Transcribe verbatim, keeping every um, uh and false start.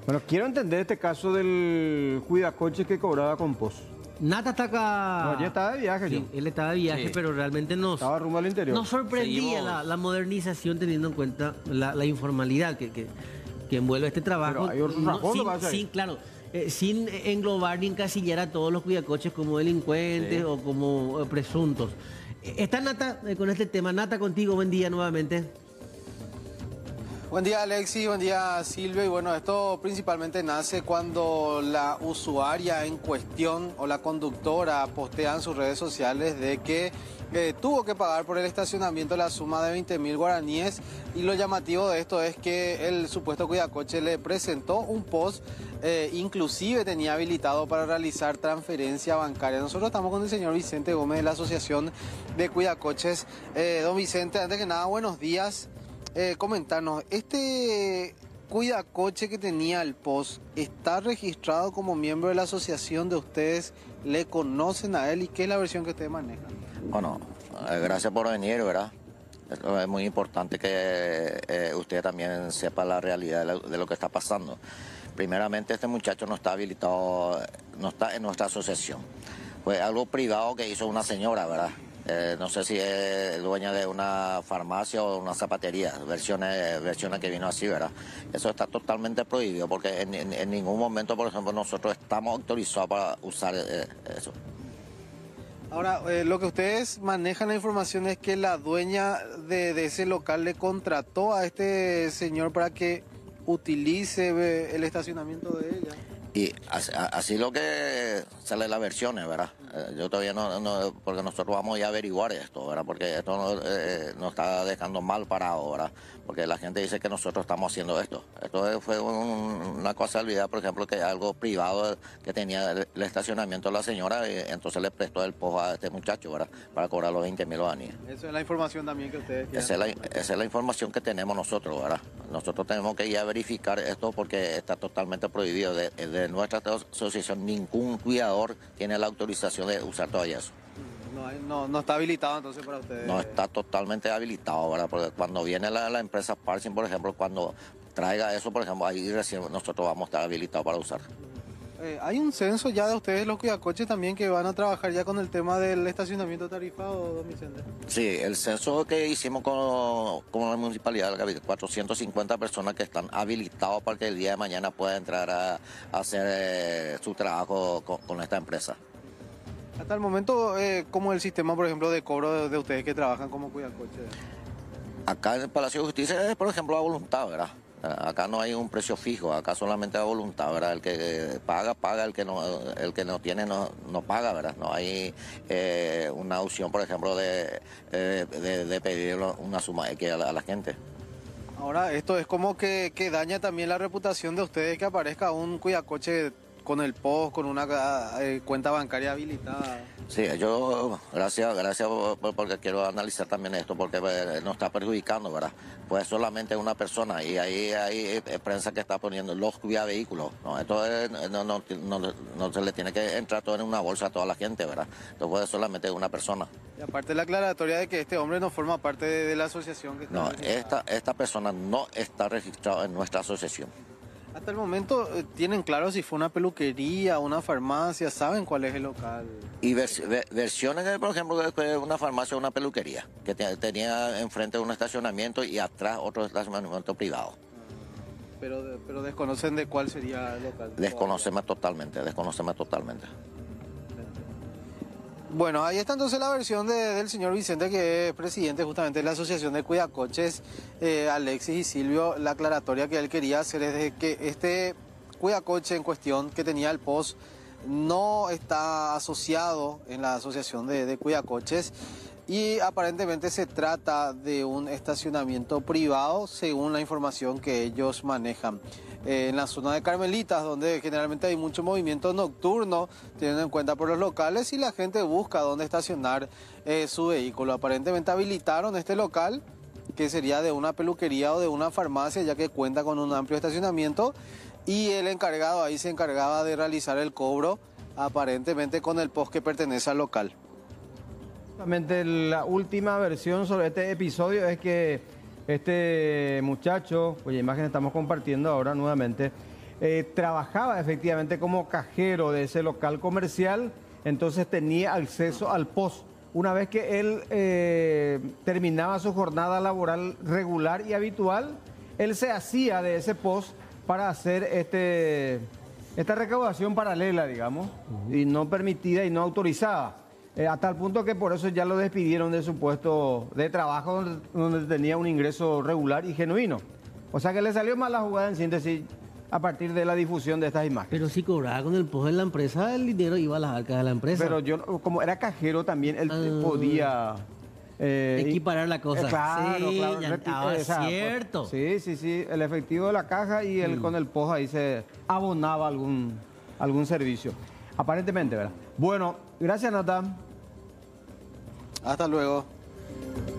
Bueno, quiero entender este caso del cuidacoches que cobraba con P O S. Nata está acá. No, ya estaba de viaje, Sí, yo. él estaba de viaje, Sí. pero realmente nos, Estaba rumbo al interior. nos sorprendía Seguimos. la, la modernización teniendo en cuenta la, la informalidad que, que, que envuelve este trabajo. Pero hay otro trasfondo, sin, pasa ahí. sin, claro, eh, sin englobar ni encasillar a todos los cuidacoches como delincuentes Sí. o como eh, presuntos. Eh, Está Nata eh, con este tema. Nata, contigo, buen día nuevamente. Buen día Alexis, buen día Silvio, y bueno, esto principalmente nace cuando la usuaria en cuestión o la conductora postea en sus redes sociales de que eh, tuvo que pagar por el estacionamiento la suma de veinte mil guaraníes, y lo llamativo de esto es que el supuesto cuidacoche le presentó un post, eh, inclusive tenía habilitado para realizar transferencia bancaria. Nosotros estamos con el señor Vicente Gómez de la Asociación de Cuidacoches. Eh, don Vicente, antes que nada, buenos días. Eh, comentarnos, ¿este cuidacoche que tenía el P O S está registrado como miembro de la asociación de ustedes? ¿Le conocen a él y qué es la versión que ustedes manejan? Bueno, eh, gracias por venir, ¿verdad? Esto es muy importante que eh, usted también sepa la realidad de lo, de lo que está pasando. Primeramente, este muchacho no está habilitado, no está en nuestra asociación. Fue algo privado que hizo una señora, ¿verdad? Eh, no sé si es dueña de una farmacia o una zapatería, versiones, versiones que vino así, ¿verdad? Eso está totalmente prohibido porque en, en, en ningún momento, por ejemplo, nosotros estamos autorizados para usar eh, eso. Ahora, eh, lo que ustedes manejan la información es que la dueña de, de ese local le contrató a este señor para que utilice eh, el estacionamiento de ella. Y así, así lo que sale las versiones, ¿verdad? Eh, yo todavía no, no, porque nosotros vamos ya a averiguar esto, ¿verdad? Porque esto no, eh, nos está dejando mal parado, ¿verdad? Porque la gente dice que nosotros estamos haciendo esto. Esto fue un, una cosa olvidada, por ejemplo, que algo privado que tenía el, el estacionamiento de la señora, y entonces le prestó el pozo a este muchacho, ¿verdad? Para cobrar los veinte mil guaraníes. Eso es la información también que ustedes tienen. Esa es, la, esa es la información que tenemos nosotros, ¿verdad? Nosotros tenemos que ir a verificar esto porque está totalmente prohibido. De, de nuestra asociación, ningún cuidador tiene la autorización de usar todavía eso. No, hay- no, no está habilitado entonces para ustedes. No está totalmente habilitado, ¿verdad? Porque cuando viene la, la empresa Parsing, por ejemplo, cuando traiga eso, por ejemplo, ahí recién nosotros vamos a estar habilitados para usar. Eh, hay un censo ya de ustedes, los cuidacoches también, que van a trabajar ya con el tema del estacionamiento tarifado, don Vicente. Sí, el censo que hicimos con, con la municipalidad de Gaviria, cuatrocientas cincuenta personas que están habilitados para que el día de mañana puedan entrar a, a hacer eh, su trabajo con, con esta empresa. Hasta el momento, eh, ¿cómo es el sistema, por ejemplo, de cobro de, de ustedes que trabajan como cuidacoches? Acá en el Palacio de Justicia es, por ejemplo, a voluntad, ¿verdad? Acá no hay un precio fijo, acá solamente a voluntad, ¿verdad? El que paga, paga, el que no, el que no tiene, no, no paga, ¿verdad? No hay eh, una opción, por ejemplo, de, eh, de, de pedir una suma X a la, a la gente. Ahora, esto es como que, que daña también la reputación de ustedes que aparezca un cuidacoche con el P O S, con una eh, cuenta bancaria habilitada. Sí, yo, gracias, gracias por- porque quiero analizar también esto, porque eh, nos está perjudicando, ¿verdad? Pues solamente una persona, y ahí hay prensa que está poniendo los vehículos, ¿no? Esto es- no, no, no, no se le tiene que entrar todo en una bolsa a toda la gente, ¿verdad? Esto puede solamente una persona. Y aparte la aclaratoria de que este hombre no forma parte de, de la asociación que está No, registrada. esta, esta persona no está registrada en nuestra asociación. Hasta el momento, eh, ¿tienen claro si fue una peluquería, una farmacia? ¿Saben cuál es el local? Y vers- ver- versiones, de, por ejemplo, de que una farmacia o una peluquería, que te- tenía enfrente un estacionamiento y atrás otro estacionamiento privado. Pero, pero desconocen de cuál sería el local. Desconocemos totalmente, desconocemos totalmente. Bueno, ahí está entonces la versión de- del señor Vicente, que es presidente justamente de la Asociación de Cuidacoches, eh, Alexis y Silvio. La aclaratoria que él quería hacer es de que este cuidacoche en cuestión que tenía el P O S no está asociado en la Asociación de, de Cuidacoches, y aparentemente se trata de un estacionamiento privado según la información que ellos manejan. Eh, en la zona de Carmelitas, donde generalmente hay mucho movimiento nocturno, teniendo en cuenta por los locales, y la gente busca dónde estacionar eh, su vehículo. Aparentemente habilitaron este local, que sería de una peluquería o de una farmacia, ya que cuenta con un amplio estacionamiento, y el encargado ahí se encargaba de realizar el cobro, aparentemente con el P O S que pertenece al local. Justamente la última versión sobre este episodio es que este muchacho, cuya imagen estamos compartiendo ahora nuevamente, eh, trabajaba efectivamente como cajero de ese local comercial, entonces tenía acceso al P O S. Una vez que él eh, terminaba su jornada laboral regular y habitual, él se hacía de ese P O S para hacer este, esta recaudación paralela, digamos, uh-huh. y no permitida y no autorizada. Eh, a tal punto que por eso ya lo despidieron de su puesto de trabajo donde, donde tenía un ingreso regular y genuino. O sea que le salió mal la jugada en síntesis a partir de la difusión de estas imágenes. Pero si cobraba con el P O S de la empresa, el dinero iba a las arcas de la empresa. Pero yo, como era cajero también, él ah, podía... Eh, equiparar la cosa. Eh, claro, sí, claro. Ya, ah, es cierto. Sí, sí, sí. El efectivo de la caja y el, mm. con el P O S ahí se abonaba algún, algún servicio. Aparentemente, ¿verdad? Bueno, gracias, Nata. Hasta luego.